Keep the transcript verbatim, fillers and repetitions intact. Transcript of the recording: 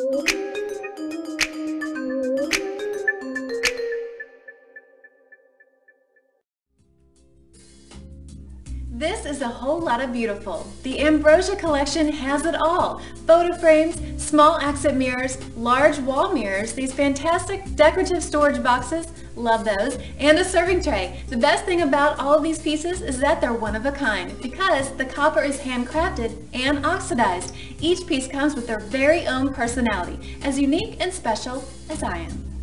This is a whole lot of beautiful. The Ambrosia Collection has it all. Photo frames, small accent mirrors, large wall mirrors, these fantastic decorative storage boxes, love those, and a serving tray. The best thing about all of these pieces is that they're one of a kind because the copper is handcrafted and oxidized. Each piece comes with their very own personality, as unique and special as I am.